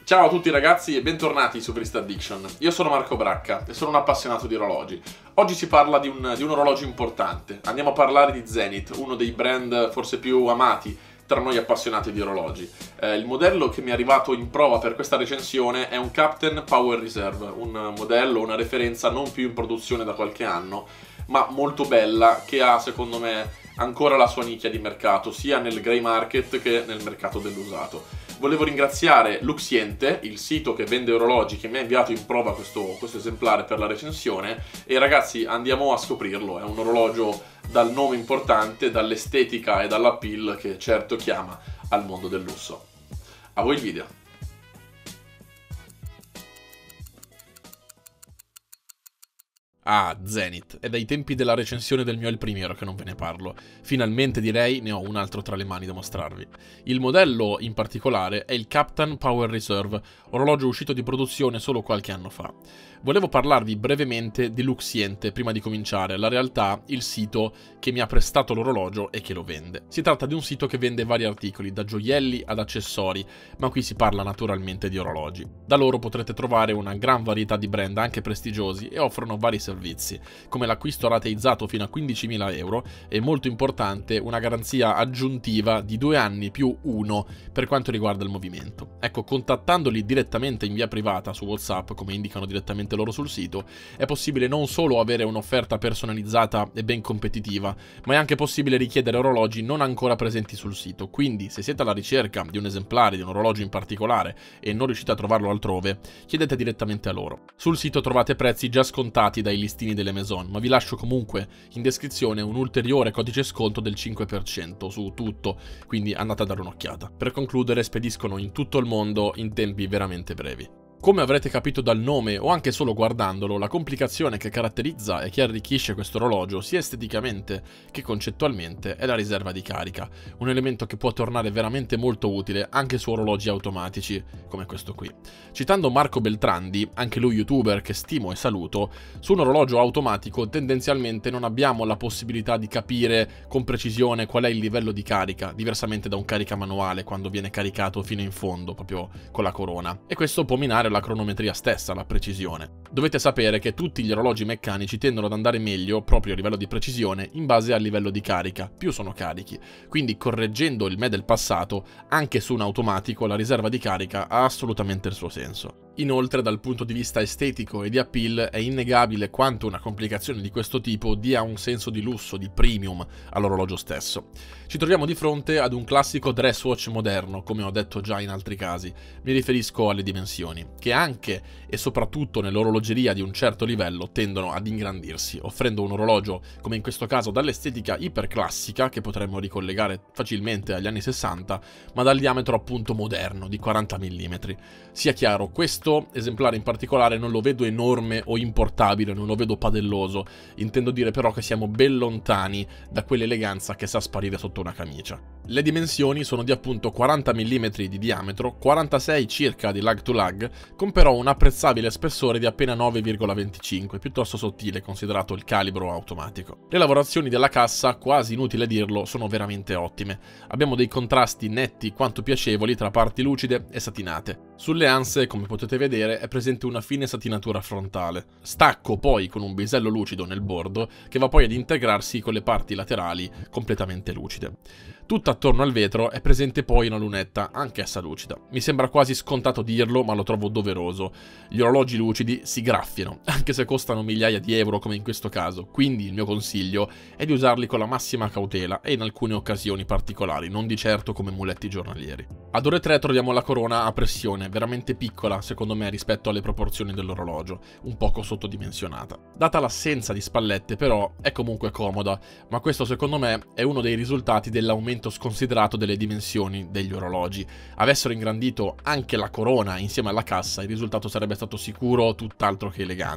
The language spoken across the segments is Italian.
Ciao a tutti ragazzi e bentornati su Wrist Addiction. Io sono Marco Bracca e sono un appassionato di orologi. Oggi si parla di un orologio importante. Andiamo a parlare di Zenith, uno dei brand forse più amati tra noi appassionati di orologi. Il modello che mi è arrivato in prova per questa recensione è un Captain Power Reserve, un modello, una referenza non più in produzione da qualche anno, ma molto bella, che ha secondo me ancora la sua nicchia di mercato, sia nel grey market che nel mercato dell'usato. Volevo ringraziare Luxiente, il sito che vende orologi, che mi ha inviato in prova questo esemplare per la recensione, e ragazzi andiamo a scoprirlo. È un orologio dal nome importante, dall'estetica e dall'appeal che certo chiama al mondo del lusso. A voi il video. Ah, Zenith, è dai tempi della recensione del mio El Primero che non ve ne parlo. Finalmente direi ne ho un altro tra le mani da mostrarvi. Il modello in particolare è il Captain Power Reserve, orologio uscito di produzione solo qualche anno fa. Volevo parlarvi brevemente di Luxiente prima di cominciare, la realtà, il sito che mi ha prestato l'orologio e che lo vende. Si tratta di un sito che vende vari articoli, da gioielli ad accessori, ma qui si parla naturalmente di orologi. Da loro potrete trovare una gran varietà di brand anche prestigiosi e offrono vari servizi, come l'acquisto rateizzato fino a 15.000 euro e, molto importante, una garanzia aggiuntiva di 2 anni più 1 per quanto riguarda il movimento. Ecco, contattandoli direttamente in via privata su WhatsApp, come indicano direttamente loro sul sito, è possibile non solo avere un'offerta personalizzata e ben competitiva, ma è anche possibile richiedere orologi non ancora presenti sul sito. Quindi, se siete alla ricerca di un esemplare di un orologio in particolare e non riuscite a trovarlo altrove, chiedete direttamente a loro. Sul sito trovate prezzi già scontati dai listini delle Maison, ma vi lascio comunque in descrizione un ulteriore codice sconto del 5% su tutto, quindi andate a dare un'occhiata. Per concludere, spediscono in tutto il mondo in tempi veramente brevi. Come avrete capito dal nome o anche solo guardandolo, la complicazione che caratterizza e che arricchisce questo orologio sia esteticamente che concettualmente è la riserva di carica, un elemento che può tornare veramente molto utile anche su orologi automatici come questo qui. Citando Marco Beltrandi, anche lui youtuber che stimo e saluto, su un orologio automatico tendenzialmente non abbiamo la possibilità di capire con precisione qual è il livello di carica, diversamente da un carica manuale quando viene caricato fino in fondo, proprio con la corona, e questo può minare la cronometria stessa, la precisione. Dovete sapere che tutti gli orologi meccanici tendono ad andare meglio, proprio a livello di precisione, in base al livello di carica, più sono carichi. Quindi, correggendo il me del passato, anche su un automatico la riserva di carica ha assolutamente il suo senso. Inoltre, dal punto di vista estetico e di appeal, è innegabile quanto una complicazione di questo tipo dia un senso di lusso, di premium all'orologio stesso. Ci troviamo di fronte ad un classico dress watch moderno, come ho detto già in altri casi. Mi riferisco alle dimensioni, che anche e soprattutto nell'orologeria di un certo livello tendono ad ingrandirsi, offrendo un orologio, come in questo caso, dall'estetica iperclassica, che potremmo ricollegare facilmente agli anni 60, ma dal diametro appunto moderno, di 40 mm. Sia chiaro, questo esemplare in particolare non lo vedo enorme o importabile, non lo vedo padelloso, intendo dire però che siamo ben lontani da quell'eleganza che sa sparire sotto una camicia. Le dimensioni sono di appunto 40 mm di diametro, 46 circa di lag to lag, con però un apprezzabile spessore di appena 9,25, piuttosto sottile considerato il calibro automatico. Le lavorazioni della cassa, quasi inutile dirlo, sono veramente ottime. Abbiamo dei contrasti netti quanto piacevoli tra parti lucide e satinate. Sulle anse, come potete vedere, è presente una fine satinatura frontale. Stacco poi con un bisello lucido nel bordo, che va poi ad integrarsi con le parti laterali completamente lucide. Tutto attorno al vetro è presente poi una lunetta, anch'essa lucida. Mi sembra quasi scontato dirlo, ma lo trovo doveroso. Gli orologi lucidi si graffiano, anche se costano migliaia di euro come in questo caso, quindi il mio consiglio è di usarli con la massima cautela e in alcune occasioni particolari, non di certo come muletti giornalieri. Ad ore 3 troviamo la corona a pressione, veramente piccola secondo me rispetto alle proporzioni dell'orologio, un poco sottodimensionata. Data l'assenza di spallette però è comunque comoda, ma questo secondo me è uno dei risultati dell'aumento sconsiderato delle dimensioni degli orologi. Avessero ingrandito anche la corona insieme alla cassa, il risultato sarebbe stato sicuro tutt'altro che elegante.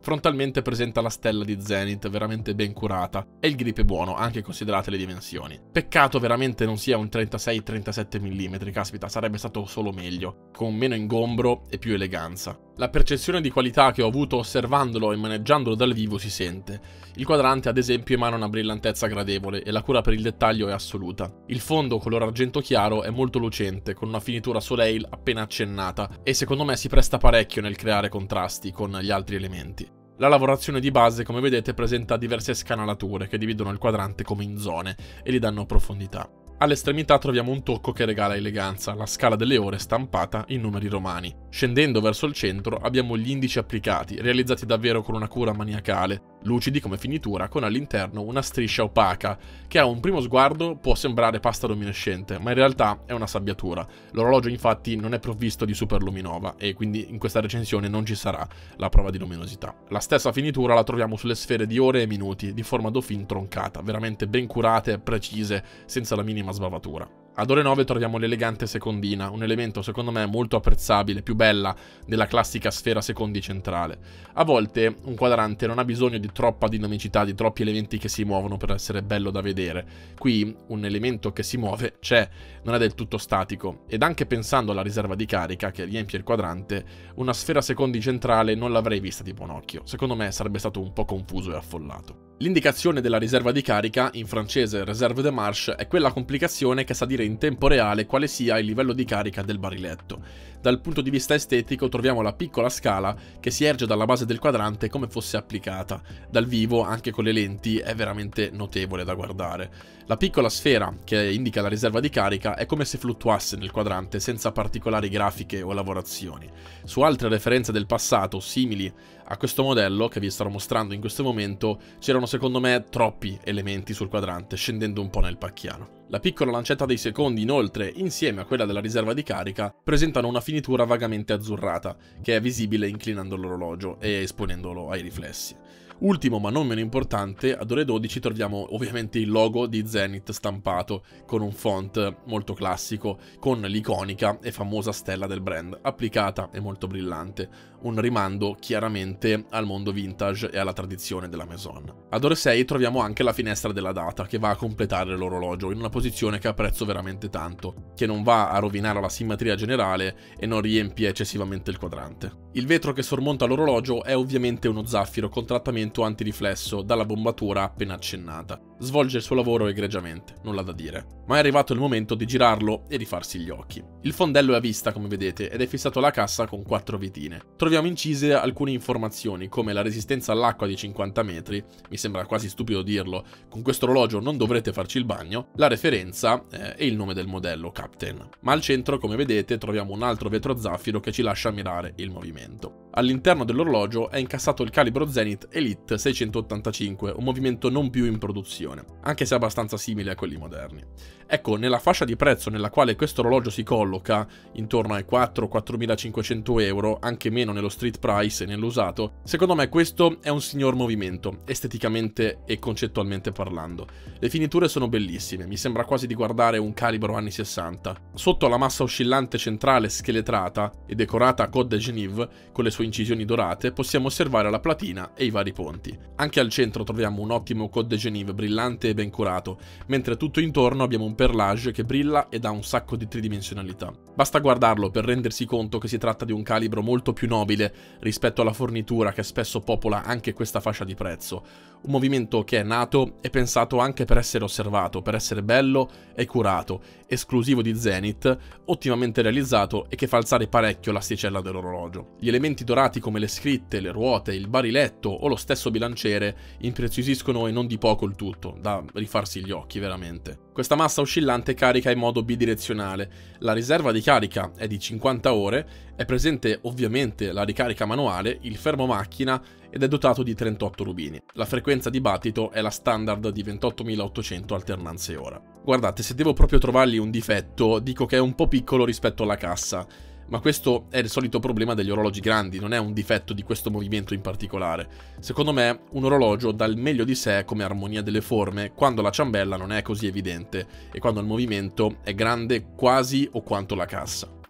Frontalmente presenta la stella di Zenith, veramente ben curata, e il grip è buono, anche considerate le dimensioni. Peccato veramente non sia un 36-37 mm, caspita, sarebbe stato solo meglio, con meno ingombro e più eleganza. La percezione di qualità che ho avuto osservandolo e maneggiandolo dal vivo si sente. Il quadrante ad esempio emana una brillantezza gradevole e la cura per il dettaglio è assoluta. Il fondo color argento chiaro è molto lucente, con una finitura soleil appena accennata, e secondo me si presta parecchio nel creare contrasti con gli altri elementi. La lavorazione di base, come vedete, presenta diverse scanalature che dividono il quadrante come in zone e gli danno profondità. All'estremità troviamo un tocco che regala eleganza, la scala delle ore stampata in numeri romani. Scendendo verso il centro abbiamo gli indici applicati, realizzati davvero con una cura maniacale, lucidi come finitura, con all'interno una striscia opaca, che a un primo sguardo può sembrare pasta luminescente, ma in realtà è una sabbiatura. L'orologio infatti non è provvisto di superluminova e quindi in questa recensione non ci sarà la prova di luminosità. La stessa finitura la troviamo sulle sfere di ore e minuti, di forma Dauphin troncata, veramente ben curate, precise, senza la minima sbavatura. Ad ore 9 troviamo l'elegante secondina, un elemento secondo me molto apprezzabile, più bella della classica sfera secondi centrale. A volte un quadrante non ha bisogno di troppa dinamicità, di troppi elementi che si muovono per essere bello da vedere. Qui un elemento che si muove c'è, non è del tutto statico, ed anche pensando alla riserva di carica che riempie il quadrante, una sfera secondi centrale non l'avrei vista di buon occhio. Secondo me sarebbe stato un po' confuso e affollato. L'indicazione della riserva di carica, in francese réserve de marche, è quella complicazione che sa dire in tempo reale quale sia il livello di carica del barilletto. Dal punto di vista estetico troviamo la piccola scala che si erge dalla base del quadrante come fosse applicata. Dal vivo, anche con le lenti, è veramente notevole da guardare. La piccola sfera che indica la riserva di carica è come se fluttuasse nel quadrante senza particolari grafiche o lavorazioni. Su altre referenze del passato simili a questo modello che vi starò mostrando in questo momento c'erano secondo me troppi elementi sul quadrante, scendendo un po' nel pacchiano. La piccola lancetta dei secondi inoltre, insieme a quella della riserva di carica, presentano una finitura vagamente azzurrata, che è visibile inclinando l'orologio e esponendolo ai riflessi. Ultimo ma non meno importante, ad ore 12 troviamo ovviamente il logo di Zenith stampato con un font molto classico, con l'iconica e famosa stella del brand, applicata e molto brillante, un rimando chiaramente al mondo vintage e alla tradizione della Maison. Ad ore 6 troviamo anche la finestra della data che va a completare l'orologio in una posizione che apprezzo veramente tanto, che non va a rovinare la simmetria generale e non riempie eccessivamente il quadrante. Il vetro che sormonta l'orologio è ovviamente uno zaffiro con trattamento antiriflesso dalla bombatura appena accennata. Svolge il suo lavoro egregiamente, nulla da dire. Ma è arrivato il momento di girarlo e rifarsi gli occhi. Il fondello è a vista, come vedete, ed è fissato alla cassa con 4 vitine. Troviamo incise alcune informazioni, come la resistenza all'acqua di 50 metri, mi sembra quasi stupido dirlo, con questo orologio non dovrete farci il bagno, la referenza e il nome del modello, Captain. Ma al centro, come vedete, troviamo un altro vetro zaffiro che ci lascia ammirare il movimento. All'interno dell'orologio è incassato il calibro Zenith Elite 685, un movimento non più in produzione, anche se abbastanza simile a quelli moderni. Ecco, nella fascia di prezzo nella quale questo orologio si colloca, intorno ai 4-4.500 euro, anche meno nello street price e nell'usato, secondo me questo è un signor movimento, esteticamente e concettualmente parlando. Le finiture sono bellissime, mi sembra quasi di guardare un calibro anni 60. Sotto la massa oscillante centrale scheletrata e decorata a Côte de Genève, con le sue incisioni dorate, possiamo osservare la platina e i vari ponti. Anche al centro troviamo un ottimo Côte de Genève brillante e ben curato, mentre tutto intorno abbiamo un perlage che brilla e dà un sacco di tridimensionalità. Basta guardarlo per rendersi conto che si tratta di un calibro molto più nobile rispetto alla fornitura che spesso popola anche questa fascia di prezzo. Un movimento che è nato e pensato anche per essere osservato, per essere bello e curato, esclusivo di Zenith, ottimamente realizzato e che fa alzare parecchio l'asticella dell'orologio. Gli elementi dorati come le scritte, le ruote, il bariletto o lo stesso bilanciere impreziosiscono e non di poco il tutto, da rifarsi gli occhi veramente. Questa massa oscillante carica in modo bidirezionale, la riserva di carica è di 50 ore, è presente ovviamente la ricarica manuale, il fermo macchina ed è dotato di 38 rubini. La frequenza di battito è la standard di 28.800 alternanze ora. Guardate, se devo proprio trovargli un difetto, dico che è un po' piccolo rispetto alla cassa. Ma questo è il solito problema degli orologi grandi, non è un difetto di questo movimento in particolare. Secondo me, un orologio dà il meglio di sé come armonia delle forme quando la ciambella non è così evidente e quando il movimento è grande quasi o quanto la cassa.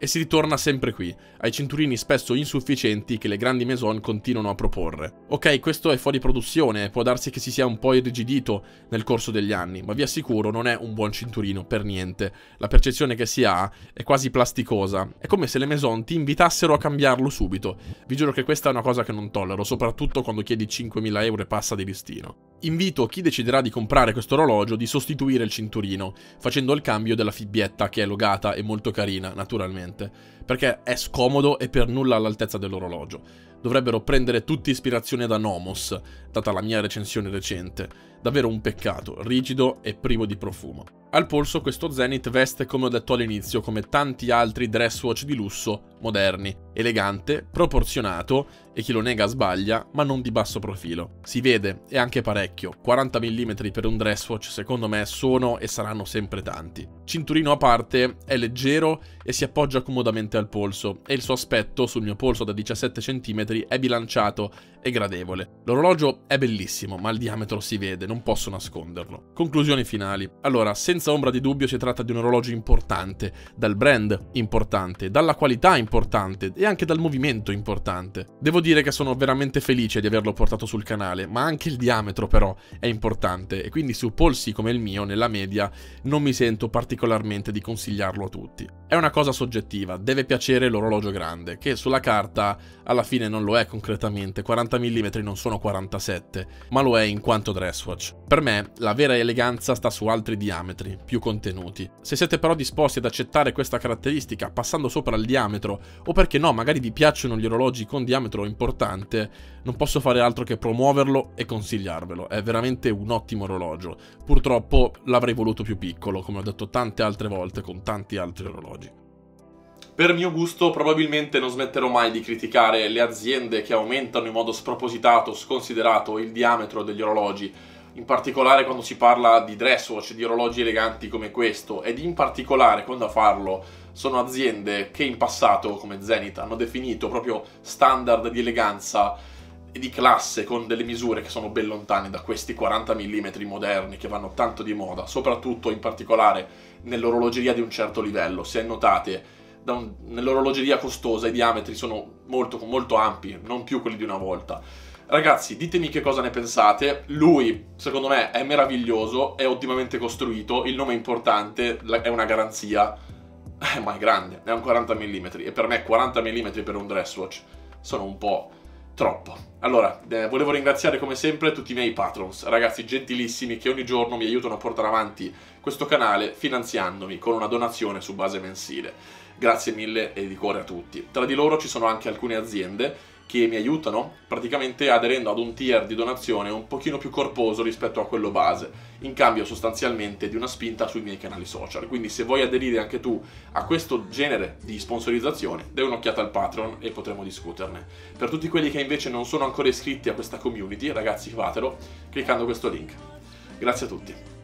E si ritorna sempre qui, ai cinturini spesso insufficienti che le grandi maison continuano a proporre. Ok, questo è fuori produzione, può darsi che si sia un po' irrigidito nel corso degli anni, ma vi assicuro non è un buon cinturino per niente. La percezione che si ha è quasi plasticosa, è come se le maison ti invitassero a cambiarlo subito. Vi giuro che questa è una cosa che non tollero, soprattutto quando chiedi 5.000 euro e passa di listino. Invito chi deciderà di comprare questo orologio di sostituire il cinturino, facendo il cambio della fibbietta che è logata e molto carina, naturalmente, perché è scomodo e per nulla all'altezza dell'orologio. Dovrebbero prendere tutti ispirazione da Nomos, data la mia recensione recente. Davvero un peccato, rigido e privo di profumo. Al polso questo Zenith veste, come ho detto all'inizio, come tanti altri dress watch di lusso moderni. Elegante, proporzionato, e chi lo nega sbaglia, ma non di basso profilo. Si vede, e anche parecchio, 40 mm per un dress watch secondo me sono e saranno sempre tanti. Cinturino a parte, è leggero e si appoggia comodamente al polso, e il suo aspetto sul mio polso da 17 cm è bilanciato e gradevole. L'orologio è bellissimo, ma il diametro si vede, non posso nasconderlo. Conclusioni finali. Allora, senza ombra di dubbio si tratta di un orologio importante, dal brand importante, dalla qualità importante e anche dal movimento importante. Devo dire che sono veramente felice di averlo portato sul canale, ma anche il diametro però è importante e quindi su polsi come il mio, nella media, non mi sento particolarmente di consigliarlo a tutti. È una cosa soggettiva, deve piacere l'orologio grande, che sulla carta alla fine non lo è concretamente, 40 mm non sono 47, ma lo è in quanto dress watch. Per me la vera eleganza sta su altri diametri, più contenuti. Se siete però disposti ad accettare questa caratteristica passando sopra il diametro, o perché no, magari vi piacciono gli orologi con diametro importante, non posso fare altro che promuoverlo e consigliarvelo. È veramente un ottimo orologio. Purtroppo l'avrei voluto più piccolo, come ho detto tante altre volte con tanti altri orologi. Per mio gusto probabilmente non smetterò mai di criticare le aziende che aumentano in modo spropositato, sconsiderato il diametro degli orologi, in particolare quando si parla di dress watch, di orologi eleganti come questo, ed in particolare quando a farlo sono aziende che in passato, come Zenith, hanno definito proprio standard di eleganza e di classe con delle misure che sono ben lontane da questi 40 mm moderni che vanno tanto di moda, soprattutto in particolare nell'orologeria di un certo livello. Se notate, nell'orologeria costosa i diametri sono molto ampi, non più quelli di una volta. Ragazzi, ditemi che cosa ne pensate. Lui, secondo me, è meraviglioso, è ottimamente costruito, il nome è importante, è una garanzia, ma è grande, è un 40 mm e per me 40 mm per un dress watch sono un po' troppo. Allora, volevo ringraziare come sempre tutti i miei patrons, ragazzi gentilissimi che ogni giorno mi aiutano a portare avanti questo canale finanziandomi con una donazione su base mensile. Grazie mille e di cuore a tutti. Tra di loro ci sono anche alcune aziende che mi aiutano praticamente aderendo ad un tier di donazione un pochino più corposo rispetto a quello base, in cambio sostanzialmente di una spinta sui miei canali social. Quindi se vuoi aderire anche tu a questo genere di sponsorizzazione, dai un'occhiata al Patreon e potremo discuterne. Per tutti quelli che invece non sono ancora iscritti a questa community, ragazzi, fatelo cliccando questo link. Grazie a tutti.